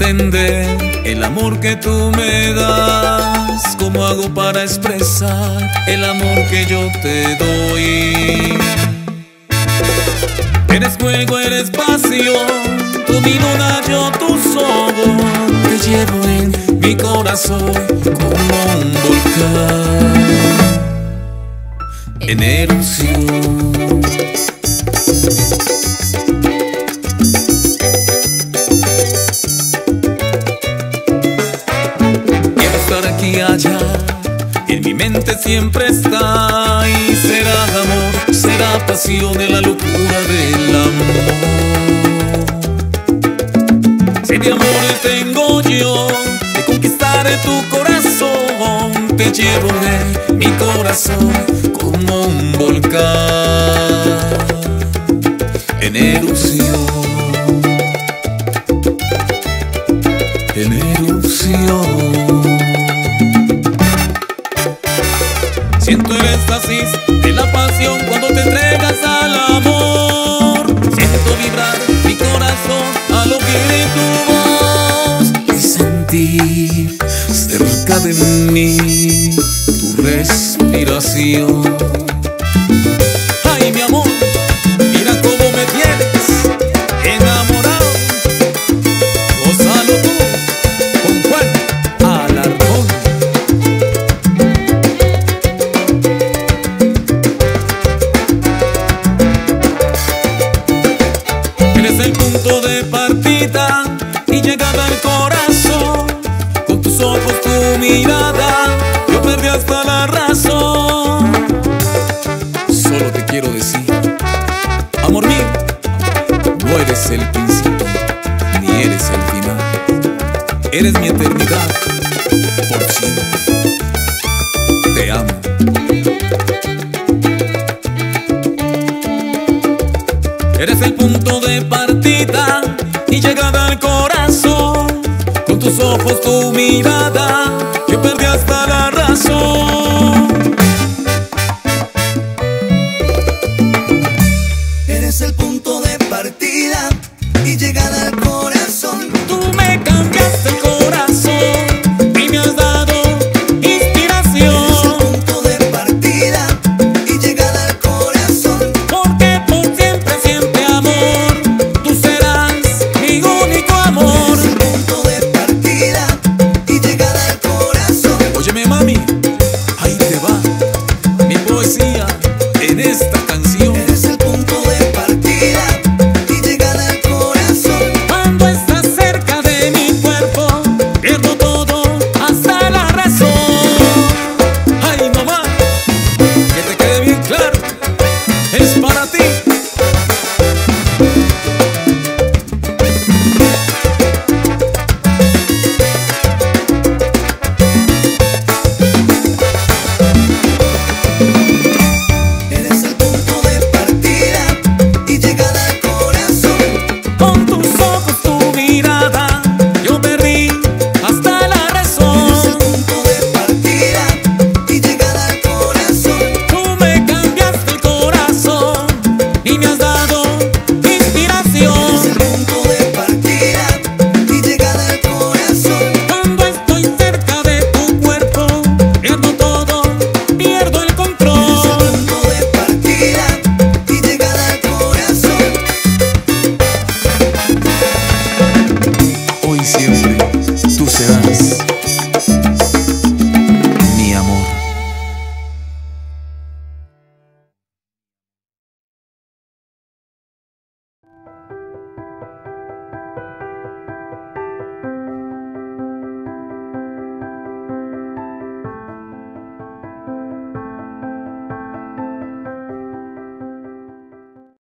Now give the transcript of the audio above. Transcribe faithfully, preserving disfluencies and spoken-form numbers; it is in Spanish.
entender el amor que tú me das. ¿Cómo hago para expresar el amor que yo te doy? Eres fuego, eres pasión, tú mi luna, yo tu sol. Te llevo en mi corazón como un volcán en erupción. Quiero estar aquí y allá, en mi mente siempre está. Y será amor, será pasión en la locura del amor. Si de amor tengo yo, de conquistar tu corazón, te llevo en mi corazón como un volcán en erupción, en erupción. Siento el éxtasis de la pasión cuando te entregas al amor. Siento vibrar mi corazón al oír tu voz y sentir cerca de mí tu respiración. Ay, mi amor, mira cómo me tienes enamorado. Gózalo tú con Juan Alarcón. Eres el punto de partida y llegada al corazón. Con tus ojos, tu mirada, yo perdí hasta la razón. Solo te quiero decir, amor mío, no eres el principio ni eres el final. Eres mi eternidad.